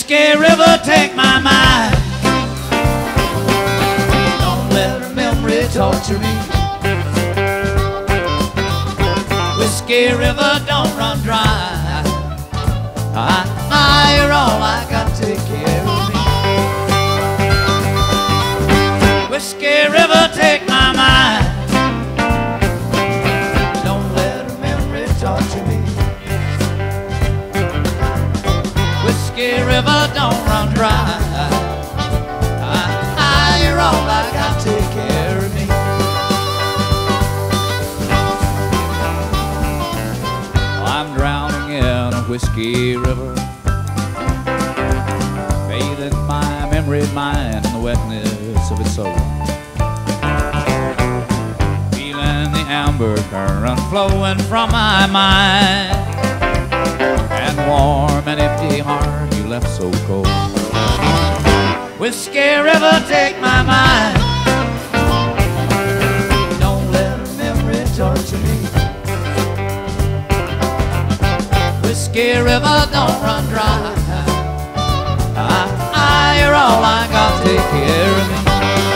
Whiskey River, take my mind. Don't let her memory torture me. Whiskey River, don't run dry. You're all I got, take care of me. Whiskey River, take my mind. Don't let her memory torture me. Whiskey River, don't run dry. You're all I got, take care of me. I'm drowning in a whiskey river, bathing my memory mind in the wetness of its soul. Feeling the amber current flowing from my mind, and warm and empty heart you left so cold. Whiskey River, take my mind. Don't let her memory torture me. Whiskey River, don't run dry. You're all I got, take care of me.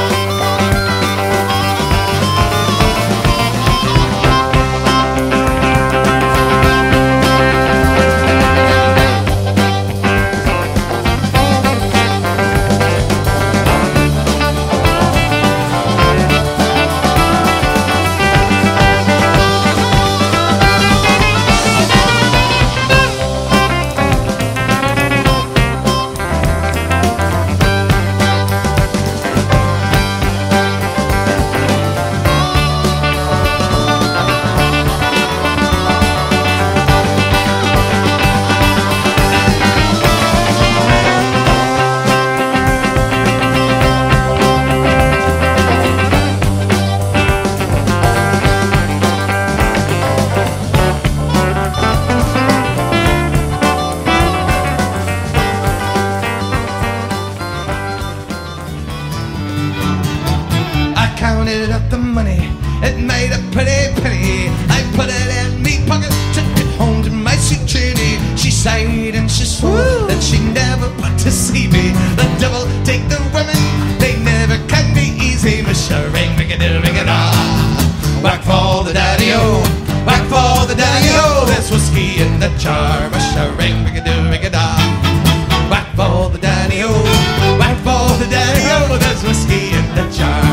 Counted up the money, it made a pretty penny. I put it in me pocket, took it home to my sweet Trini. She sighed and she swore that she never want to see me. The devil take the women, they never can be easy. Ring, ring-a-doo-ring-a-da. Whack for the daddy-o, whack for the daddy-o. There's whiskey in the jar. Ring, ring-a-doo-ring-a-da. Whack for the daddy-o, whack for the daddy-o. There's whiskey in the jar.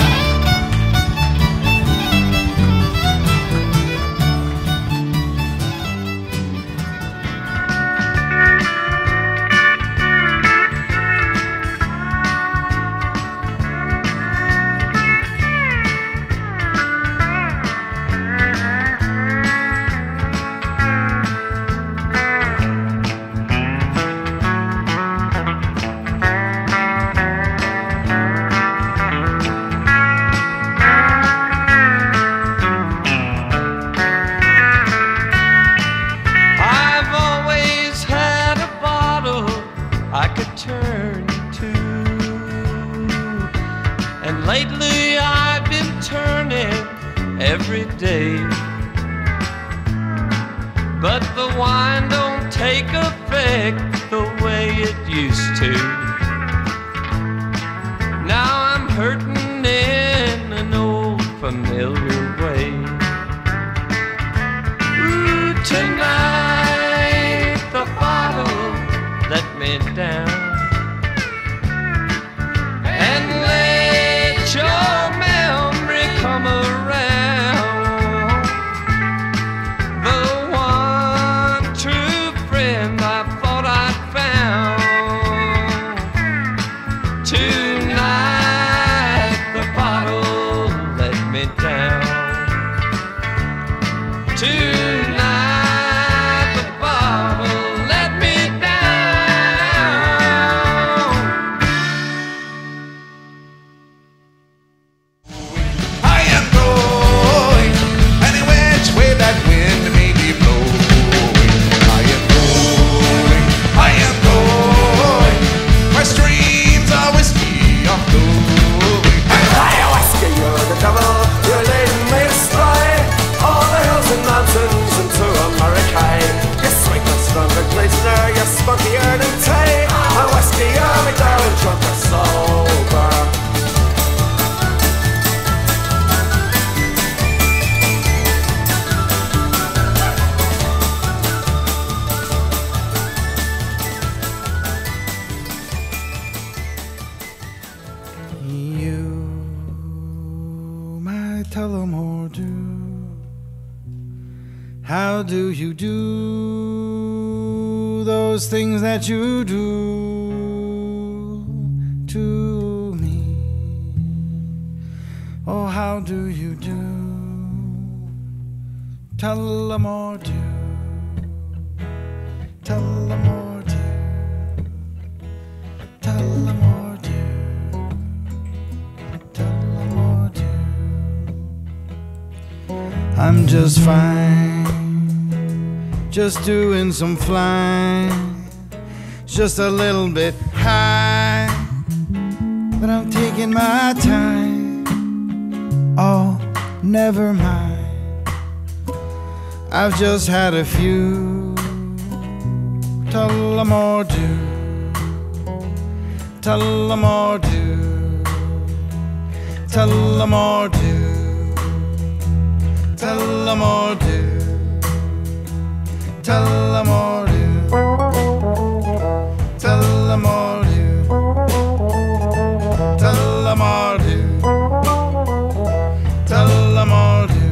I could turn to, and lately I've been turning every day, but the wine don't take effect the way it used to. Now I'm hurting in an old familiar way. Ooh, tonight the bottle let me down, and let your memory come around. The one true friend I thought I'd found. Tonight the bottle let me down. tell them or do. How do you do those things that you do to me? Oh, how do you do? Tell them or do. Tell them or do. Tell them or do. Tell them or do. I'm just fine, just doing some flying, just a little bit high, but I'm taking my time. Oh, never mind, I've just had a few. Tell them or do. Tell them or do. Tell them or do. Tell them or do. Tell them or do. Tell them or do. Tell them or do. Tell them or do.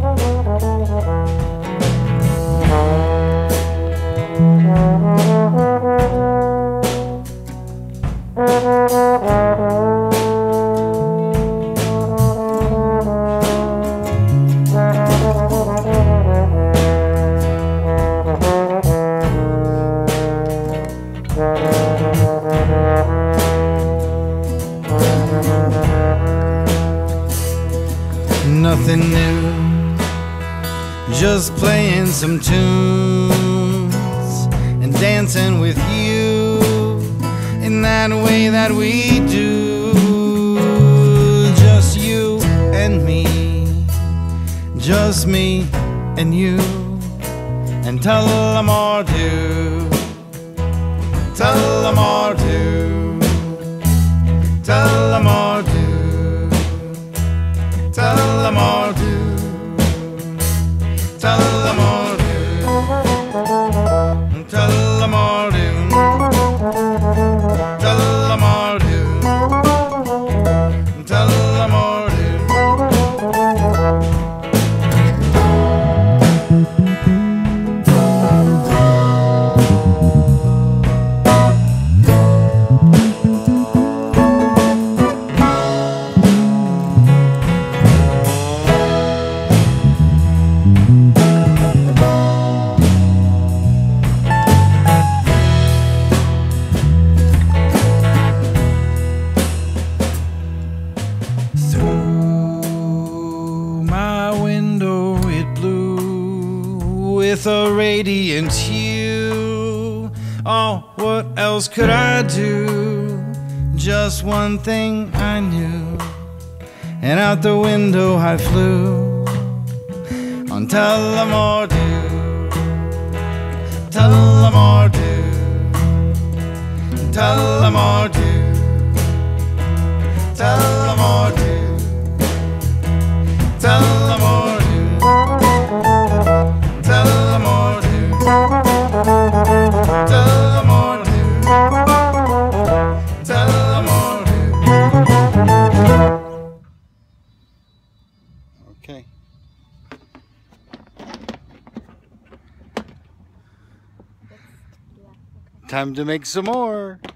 Nothing new, just playing some tunes and dancing with you in that way that we do. Just you and me, just me and you, and tell them or do. Tell them or do. Tell them or do. Tell them or do. Tell them or do. Tell them or do. Tell them or do. Tell them or do. With a radiant hue, oh, what else could I do? Just one thing I knew, and out the window I flew. On tell them or do. Tell them or do. Tell them or do. Tell them or do. Tell them or do. Tell them or do. Tell them or do. Tell them or do. Okay. Time to make some more.